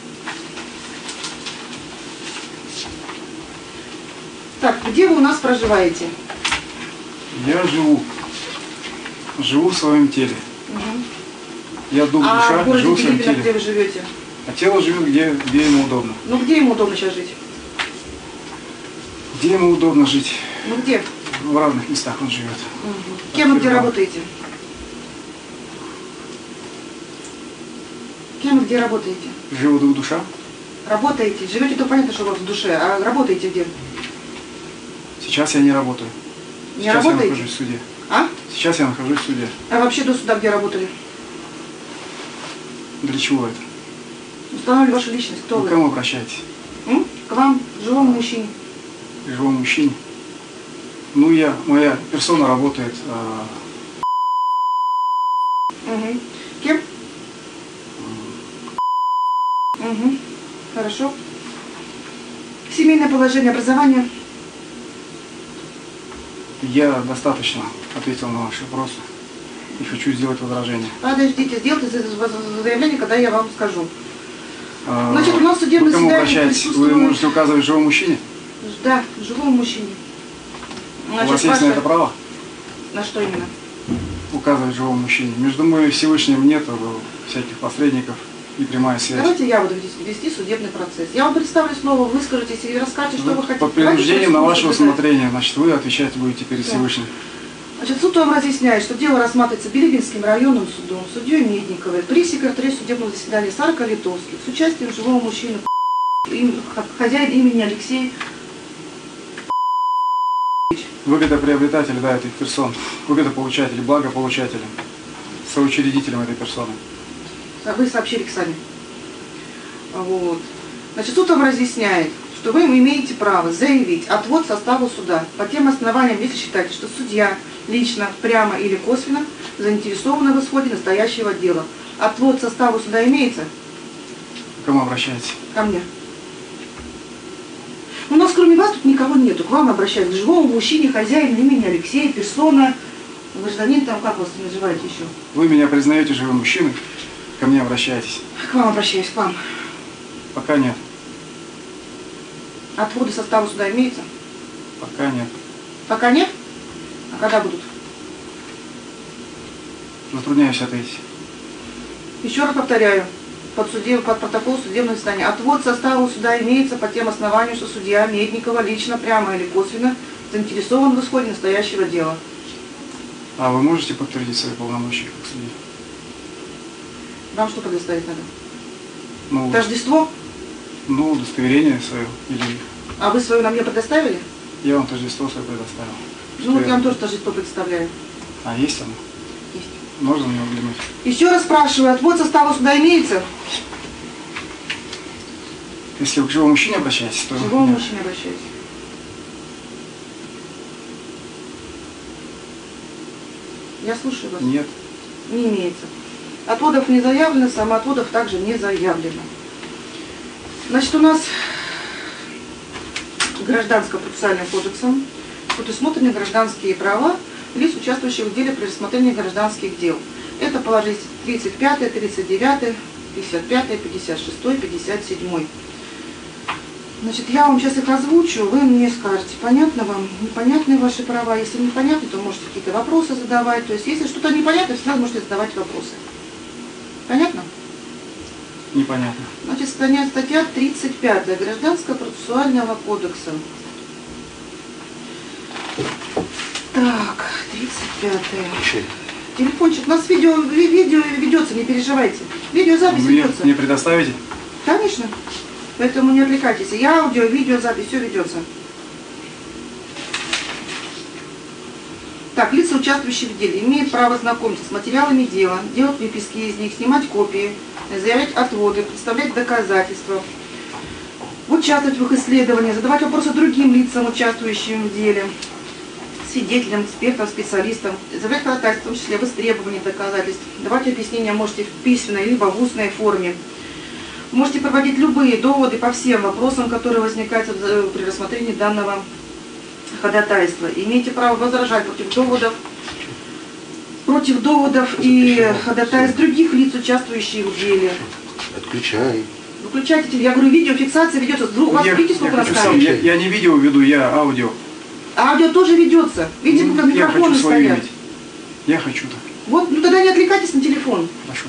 Так, где вы у нас проживаете? Я живу. Живу в своем теле. Угу. Я дух, А душа, в городе живу в своем Билибино, где теле. вы живете? А тело живет, где, где ему удобно. Ну, где ему удобно сейчас жить? Где ему удобно жить? Ну, где? В разных местах он живет. Угу. Кем вы где работаете? Кем вы где работаете? Живу дух, душа. Работаете? Живете, то понятно, что у вас в душе. А работаете где? Сейчас я не работаю. Не Сейчас работаете? я нахожусь в суде. А? Сейчас я нахожусь в суде. А вообще до суда где работали? Для чего это? Установили вашу личность. Кто Вы вы? к кому обращаетесь? М? К вам, живому мужчине. К живому мужчине? Ну, я, моя персона работает. а, Угу. Кем? Угу. Хорошо. Семейное положение, образование. Я достаточно ответил на ваши вопросы и хочу сделать возражение. Подождите, сделайте заявление, когда я вам скажу. А, Значит, у нас судебное Вы к кому заседание обращаетесь? Вы присутствует- можете указывать живому мужчине? Да, живому мужчине. Значит, У вас есть на ваше- это право? На что именно? Указывать живому мужчине. Между мной и Всевышним нет всяких посредников и прямая связь. Давайте я буду вести- вести судебный процесс. Я вам представлю слово, вы скажете и расскажете, что Вы вы хотите. под принуждением на Давайте ваше что-то усмотрение, значит, вы отвечать будете перед Да. Всевышним. Значит, суд вам разъясняет, что дело рассматривается Билибинским районным судом, судьей Медниковой, при секретаре судебного заседания Сарка Литовских, с участием живого мужчины, им- хозяин имени Алексей. Выгодоприобретатель, да, этих персон. Выгодополучатель, благополучатель. Соучредителем этой персоны. Вы сообщили сами. Вот. Значит, суд вам разъясняет, что вы имеете право заявить отвод составу суда по тем основаниям, если считаете, что судья лично, прямо или косвенно заинтересован в исходе настоящего дела. Отвод составу суда имеется? К кому обращаетесь? Ко мне. У нас кроме вас тут никого нету. К вам обращаюсь, к живому мужчине, хозяин имени Алексея, персона, гражданин там, как вас называете еще? Вы меня признаете живым мужчиной, ко мне обращаетесь. К вам обращаюсь, к вам. Пока нет. Отводы состава суда имеется? Пока нет. Пока нет? А когда будут? Затрудняюсь ответить. Еще раз повторяю, под, судеб... под протокол судебного заседания. Отвод состава суда имеется по тем основаниям, что судья Медникова лично, прямо или косвенно заинтересован в исходе настоящего дела. А вы можете подтвердить свои полномочия как судья? Вам что предоставить надо? Ну, Тождество? ну, удостоверение свое. Или А вы свое нам мне предоставили? я вам тождество свое предоставил. Ну вот я вам тоже тождество представляю. А есть оно? Есть. Можно мне взглянуть? Еще раз спрашиваю, отвод состава суда имеется? Если вы к живому мужчине обращаетесь, то... К живому нет. мужчине обращаюсь. Я слушаю вас. Нет. Не имеется. Отводов не заявлено, самоотводов также не заявлено. Значит, у нас Гражданско-процессуальным кодексом предусмотрены гражданские права лиц, участвующих в деле при рассмотрении гражданских дел. Это положение тридцать пятое, тридцать девятое, пятьдесят пятое, пятьдесят шестое, пятьдесят седьмое. Значит, я вам сейчас их озвучу, вы мне скажете, понятно вам, непонятны ваши права. Если непонятно, то можете какие-то вопросы задавать. То есть, если что-то непонятно, всегда можете задавать вопросы. Понятно? Непонятно. Значит, статья тридцать пятая Гражданского процессуального кодекса. Так, тридцать пятая. Телефончик. У нас видео, видео ведется, не переживайте. Видеозапись Вы ведется. мне предоставите? Конечно. Поэтому не отвлекайтесь. И аудио, видео, запись, все ведется. Так, лица, участвующие в деле, имеют право знакомиться с материалами дела, делать выписки из них, снимать копии, заявлять отводы, представлять доказательства, участвовать в их исследовании, задавать вопросы другим лицам, участвующим в деле, свидетелям, экспертам, специалистам, заявлять ходатайство, в том числе в истребовании доказательств, давать объяснения можете в письменной либо в устной форме. Можете проводить любые доводы по всем вопросам, которые возникают при рассмотрении данного ходатайства. Имеете право возражать против доводов, против доводов и ходатайств других лиц, участвующих в деле. Отключай. Выключайте, я говорю, видеофиксация ведется. У вас Я, видите, сколько я, раз хочу сам, я, я не видео веду, я аудио. Аудио тоже ведется. Видите, Ну, как я микрофоны хочу свою стоят. видеть. Я хочу так. Вот, ну тогда не отвлекайтесь на телефон. Хорошо.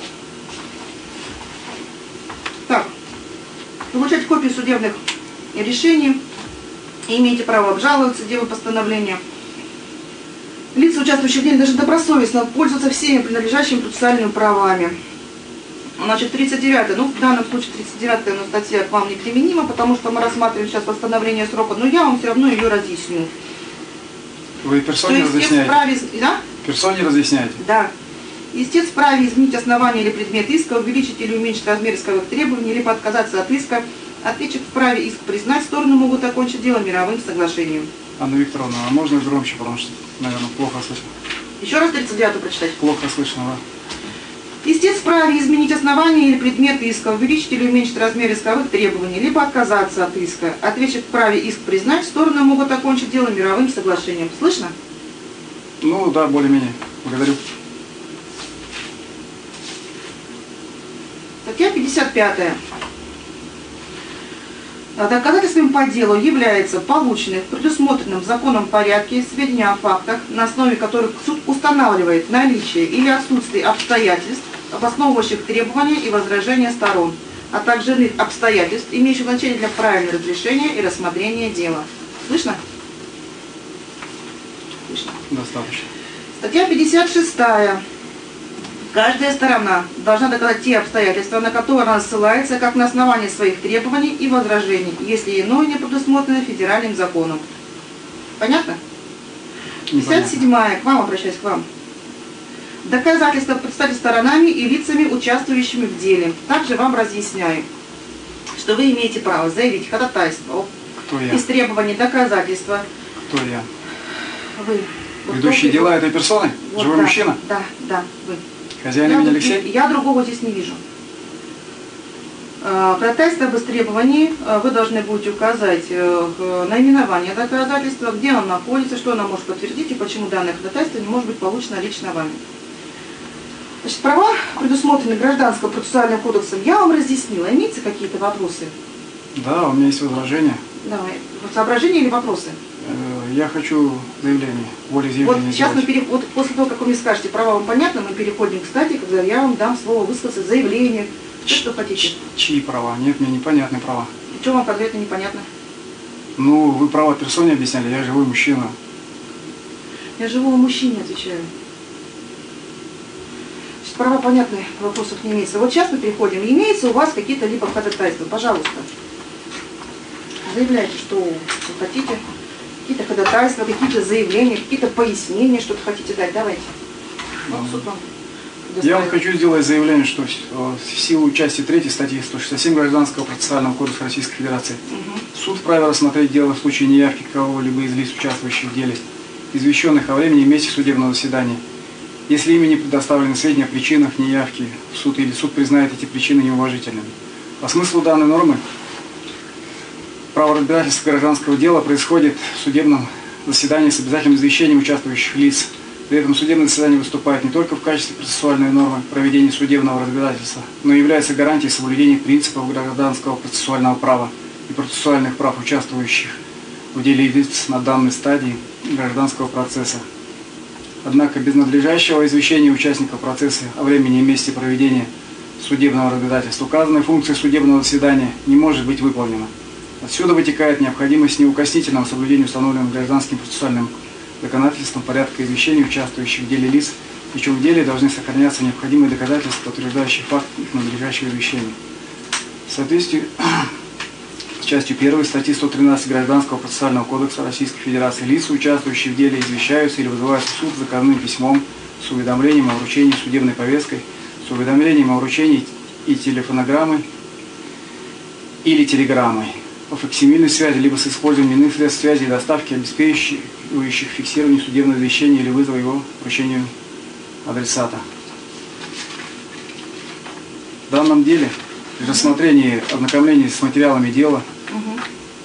Так, получать копии судебных решений, имеете право обжаловать судебное постановление. Лица, участвующие в деле, должны добросовестно пользоваться всеми принадлежащими процессуальными правами. Значит, тридцать девятая, ну в данном случае тридцать девятая ну, статья к вам не применима, потому что мы рассматриваем сейчас восстановление срока, но я вам все равно ее разъясню. Вы персоне разъясняете? Вправе, да? Персоне разъясняете? Да. Истец вправе изменить основание или предмет иска, увеличить или уменьшить размер исковых требований, либо отказаться от иска. Ответчик вправе иск признать, стороны могут окончить дело мировым соглашением. Анна Викторовна, а можно громче, потому что, наверное, плохо слышно. Еще раз тридцать девятую прочитать. Плохо слышно, да. Истец вправе изменить основание или предмет иска, увеличить или уменьшить размер исковых требований, либо отказаться от иска. Ответчик вправе иск признать, стороны могут окончить дело мировым соглашением. Слышно? Ну да, более-менее. Благодарю. Статья пятьдесят пятая. Доказательством по делу является полученные в предусмотренном законом порядке сведения о фактах, на основе которых суд устанавливает наличие или отсутствие обстоятельств, обосновывающих требования и возражения сторон, а также иных обстоятельств, имеющих значение для правильного разрешения и рассмотрения дела. Слышно? Слышно. Достаточно. Статья пятьдесят шестая. Каждая сторона должна доказать те обстоятельства, на которые она ссылается, как на основании своих требований и возражений, если иное не предусмотрено федеральным законом. Понятно? пятьдесят седьмая. К вам обращаюсь, к вам. Доказательства представить сторонами и лицами, участвующими в деле. Также вам разъясняю, что вы имеете право заявить ходатайство Кто я? из требований доказательства. Кто я? Вы. Вот Ведущий кто- дела этой персоны? Вот, Живой да, мужчина? Да, да, вы. Хозяин Я, имени тут- Алексей? я другого здесь не вижу. Ходатайство об истребовании вы должны будете указать э, наименование доказательства, где оно находится, что оно может подтвердить и почему данное ходатайство не может быть получено лично вами. Значит, права, предусмотренные Гражданским процессуальным кодексом, я вам разъяснила. Имеются какие-то вопросы? Да, у меня есть возражения. Давай. Соображения или вопросы? Э, Я хочу заявление, волеизъявление Вот сейчас мы сделать. пере... вот после того, как вы мне скажете, права вам понятно, мы переходим к стадии, когда я вам дам слово высказать заявление. Что, что хотите? Чьи права? Нет, мне непонятны права. И что вам конкретно непонятно? Ну, вы права персоне объясняли, я живой мужчина. Я живому мужчине отвечаю. Значит, права понятны, вопросов не имеется. Вот сейчас мы переходим. Имеется у вас какие-то либо ходатайства? Пожалуйста. Заявляйте, что вы хотите. Какие-то ходатайства, какие-то заявления, какие-то пояснения, что-то хотите дать. Давайте. Вот суд вам Я вот предоставит. хочу сделать заявление, что в силу части третьей статьи сто шестьдесят семь Гражданского процессуального кодекса Российской Федерации Угу. суд вправе рассмотреть дело в случае неявки кого-либо из лиц, участвующих в деле, извещенных о времени и месте судебного заседания. Если ими не предоставлены сведения о причинах неявки в суд или суд признает эти причины неуважительными. По смыслу данной нормы право разбирательства гражданского дела происходит в судебном заседании с обязательным извещением участвующих лиц. При этом судебное заседание выступает не только в качестве процессуальной нормы проведения судебного разбирательства, но и является гарантией соблюдения принципов гражданского процессуального права и процессуальных прав участвующих в деле лиц на данной стадии гражданского процесса. Однако без надлежащего извещения участников процесса о времени и месте проведения судебного разбирательства указанная функция судебного заседания не может быть выполнена. Отсюда вытекает необходимость неукоснительного соблюдения установленным гражданским процессуальным законодательством порядка извещения участвующих в деле лиц, причем в деле должны сохраняться необходимые доказательства, подтверждающие факт их надлежащего извещения. В соответствии с частью первой статьи сто тринадцать Гражданского процессуального кодекса Российской Федерации лица, участвующие в деле, извещаются или вызываются в суд заказным письмом с уведомлением о вручении судебной повесткой, с уведомлением о вручении и телефонограммой или телеграммой по факсимильной связи, либо с использованием иных средств связи и доставки, обеспечивающих фиксирование судебного извещения или вызова его вручению адресата. В данном деле, при рассмотрении ознакомления с материалами дела, Угу.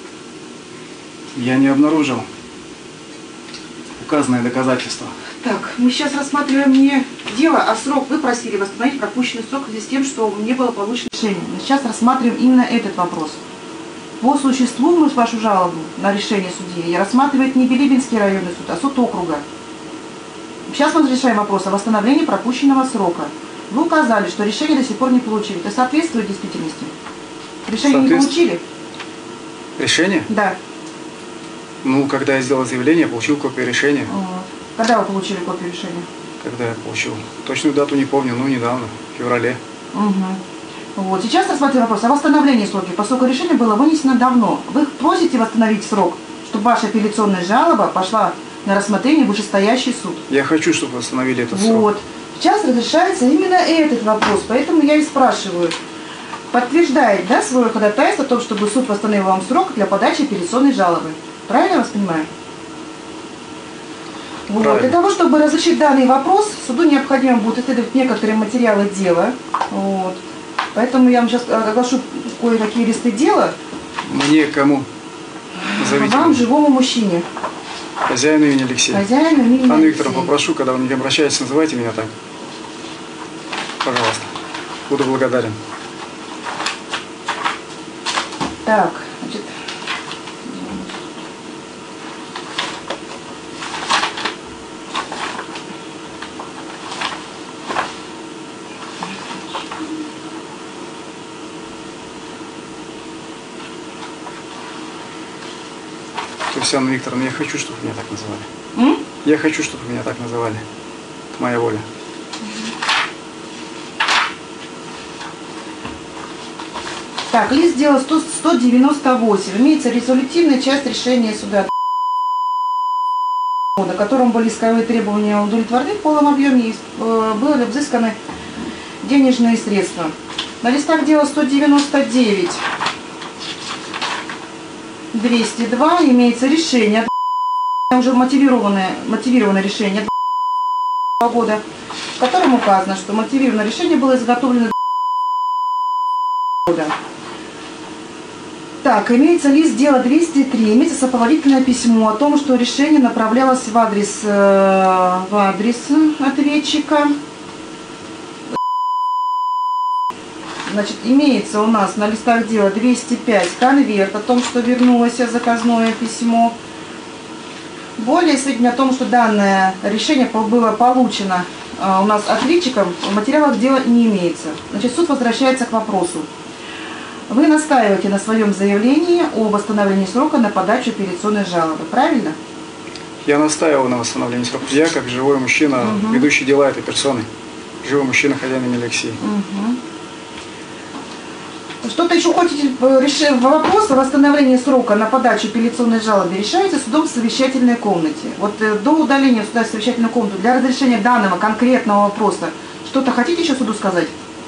я не обнаружил указанные доказательства. Так, мы сейчас рассматриваем не дело, а срок. Вы просили восстановить пропущенный срок в связи с тем, что не было получено решение. Мы сейчас рассматриваем именно этот вопрос. По существу мы вашу жалобу на решение судьи рассматривает не Билибинский районный суд, а суд округа. Сейчас мы разрешаем вопрос о восстановлении пропущенного срока. Вы указали, что решение до сих пор не получили. Это соответствует действительности? Решение не получили? Решение? Да. Ну, когда я сделал заявление, я получил копию решения. Вот. Когда вы получили копию решения? Когда я получил? Точную дату не помню, но недавно, в феврале. Угу. Вот. Сейчас рассматриваем вопрос о восстановлении срока. Поскольку решение было вынесено давно, вы просите восстановить срок, чтобы ваша апелляционная жалоба пошла на рассмотрение в вышестоящий суд. Я хочу, чтобы восстановили этот срок. Вот. Сейчас разрешается именно этот вопрос, поэтому я и спрашиваю. Подтверждает, да, свое ходатайство о том, чтобы суд восстановил вам срок для подачи апелляционной жалобы. Правильно я вас понимаю? Вот. Для того, чтобы разрешить данный вопрос, суду необходимо будет исследовать некоторые материалы дела. Вот. Поэтому я вам сейчас оглашу кое-какие листы дела. Мне кому? Назовите Вам, меня. живому мужчине. Хозяину имени Алексей. Хозяину имени Анна Алексей. Викторовна, попрошу, когда вы мне обращаетесь, называйте меня так. Пожалуйста. Буду благодарен. Так, значит. То есть, Анна Викторовна, я хочу, чтобы меня так называли. М? Я хочу, чтобы меня так называли. Это моя воля. Так, лист дела сто, сто девяносто восемь. Имеется резолютивная часть решения суда, на котором были исковые требования удовлетворены в полном объеме и э, были взысканы денежные средства. На листах дела сто девяносто девять, двести два имеется решение, уже мотивированное, мотивированное решение года, в котором указано, что мотивированное решение было изготовлено года. Так, имеется лист дела двести три, имеется сопроводительное письмо о том, что решение направлялось в адрес, э, в адрес ответчика. Значит, имеется у нас на листах дела двести пять конверт о том, что вернулось заказное письмо. Более сведения о том, что данное решение было получено э, у нас ответчиком, в материалах дела не имеется. Значит, суд возвращается к вопросу. Вы настаиваете на своем заявлении о восстановлении срока на подачу апелляционной жалобы, правильно? Я настаивал на восстановлении срока. Я, как живой мужчина, угу. ведущий дела этой персоны, живой мужчина, хозяин имени Алексей. Угу. Что-то еще хотите решить? Вопрос о восстановлении срока на подачу апелляционной жалобы решается судом в совещательной комнате. Вот до удаления суда в совещательную комнату для разрешения данного конкретного вопроса что-то хотите еще суду сказать?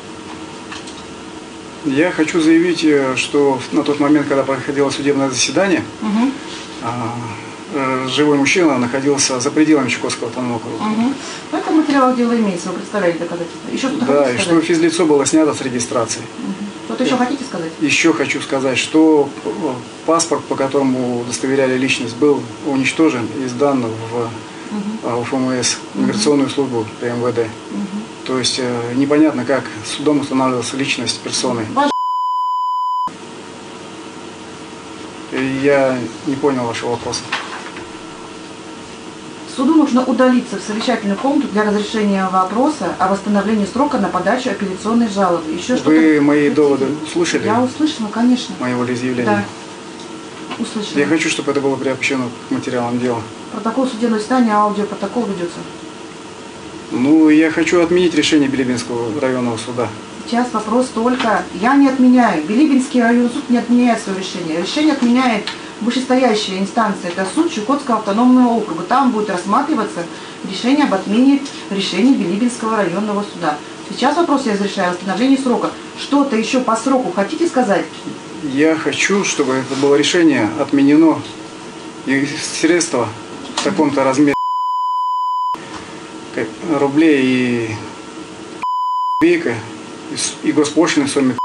Я хочу заявить, что на тот момент, когда проходило судебное заседание, угу. живой мужчина находился за пределами Чукотского автономного округа. Угу. В этом материале дела имеется, вы представляете доказательства. Еще что-то да, хотите и сказать? что физлицо было снято с регистрации. Угу. Что-то еще хотите сказать? Еще хочу сказать, что паспорт, по которому удостоверяли личность, был уничтожен и сдан в угу. УФМС, миграционную службу при эм вэ дэ. Угу. То есть непонятно, как судом устанавливалась личность персоны. Ваш... Я не понял вашего вопроса. Суду нужно удалиться в совещательную комнату для разрешения вопроса о восстановлении срока на подачу апелляционной жалобы. Еще Вы мои доводы услышали? Я услышала, конечно. Мое волеизъявление? Да. Услышала. Я хочу, чтобы это было приобщено к материалам дела. Протокол судебного заседания, аудиопротокол ведется. Ну, я хочу отменить решение Билибинского районного суда. Сейчас вопрос только, я не отменяю. Билибинский районный суд не отменяет свое решение. Решение отменяет вышестоящая инстанция, это суд Чукотского автономного округа. Там будет рассматриваться решение об отмене решения Билибинского районного суда. Сейчас вопрос я разрешаю о восстановлении срока. Что-то еще по сроку хотите сказать? Я хочу, чтобы это было решение отменено и средства в таком-то размере рублей и копейка и госпошлины в сумме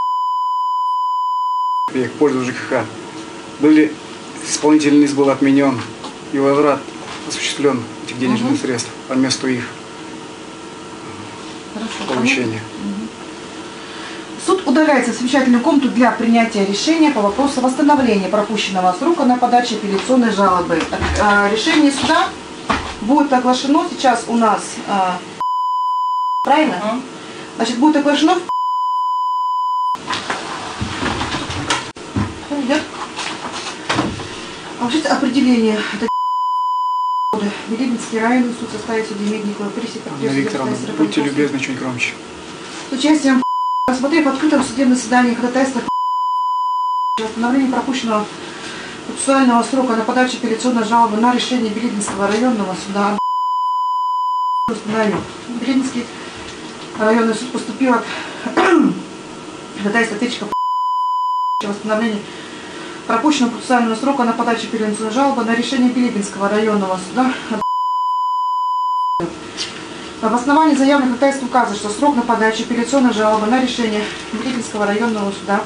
в пользу жэ ка ха были, исполнительный лист был отменен и возврат осуществлен этих денежных угу. средств по месту их Хорошо, получения. Угу. Суд удаляется в совещательную комнату для принятия решения по вопросу восстановления пропущенного срока на подачу апелляционной жалобы. Решение суда будет оглашено сейчас у нас, правильно? Uh-huh. Значит, будет оглашено идет. А вообще определение. Билибинский районный суд составит судьи Медникова, пресекретарь. Анна Викторовна, будьте любезны, чуть громче. С участием, рассмотрев в открытом судебном заседании ходатайства восстановления пропущенного процессуального срока на подачу апелляционной жалобы на решение Билибинского районного суда. Билибинский районный суд поступил от ходатайства ответчика восстановления пропущенного процессуального срока на подачу апелляционной жалобы на решение Билибинского районного суда. В основании заявленных ходатайств указывает, что срок на подачу апелляционной жалобы на решение Билибинского районного суда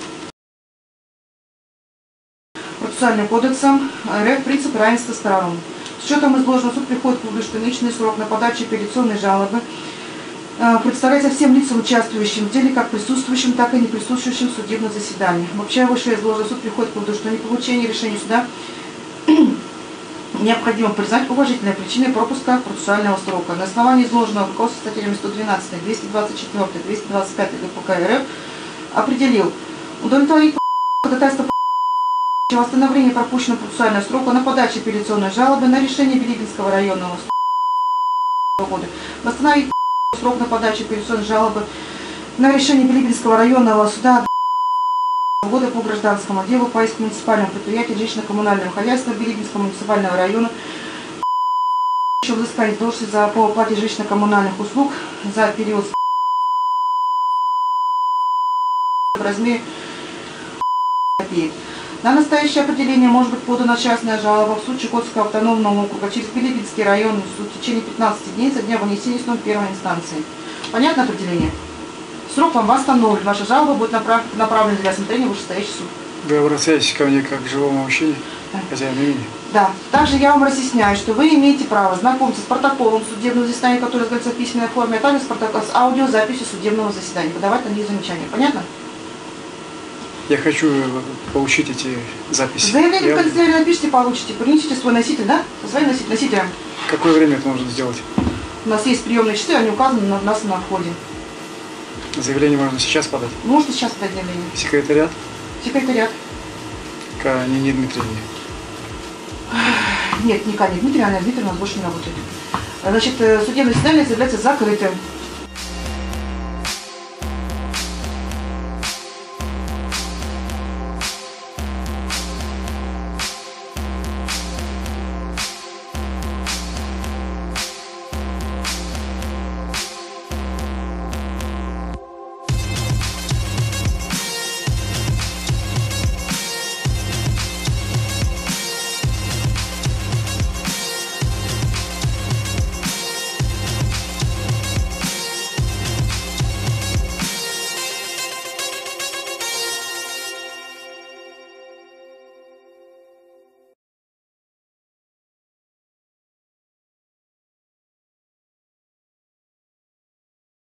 процессуальным кодексом эр эф принцип равенства сторон. С учетом изложенного суд приходит к выводу, что месячный срок на подачу апелляционной жалобы представляется всем лицам, участвующим в деле, как присутствующим, так и не присутствующим в судебном заседании. Вообще, вышеизложенный суд приходит к выводу, что неполучение решения суда необходимо признать уважительной причиной пропуска процессуального срока. На основании изложенного руководства статьями сто двенадцать, двести двадцать четыре, двести двадцать пять гэ пэ ка эр эф определил удовлетворить ходатайство восстановление пропущенного процессуального срока на подачу апелляционной жалобы на решение Билибинского районного суда, восстановить срок на подачу апелляционной жалобы на решение Билибинского районного суда года по гражданскому делу по иску муниципального предприятия жилищно-коммунального хозяйства Билибинского муниципального района еще взыскание должности за по оплате жилищно-коммунальных услуг за период в размере копеек. На настоящее определение может быть подана частная жалоба в суд Чукотского автономного округа через Билибинский районный суд в течение пятнадцати дней со дня вынесения судом первой инстанции. Понятно определение? Срок вам восстановлен. Ваша жалоба будет направ... направлена для рассмотрения в вышестоящий суд. Вы обращаетесь ко мне как к живому мужчине, да. Хозяину имени? Да. Также я вам разъясняю, что вы имеете право знакомиться с протоколом судебного заседания, который разглашается в письменной форме, а также с, протокол... с аудиозаписью судебного заседания. Подавать на них замечания. Понятно? Я хочу получить эти записи. Заявление Я- в канцелярию напишите, получите. Принесите свой носитель, да? Со своим носителем. носителем. В какое время это можно сделать? У нас есть приемные часы, они указаны на нас на входе. Заявление можно сейчас подать? Можете сейчас подать заявление. Секретариат Секретариат. к Нине Дмитриевне. Нет, никак не Дмитрий, Анна Дмитриевна у нас больше не работает. Значит, э, судебное заседание является закрытым.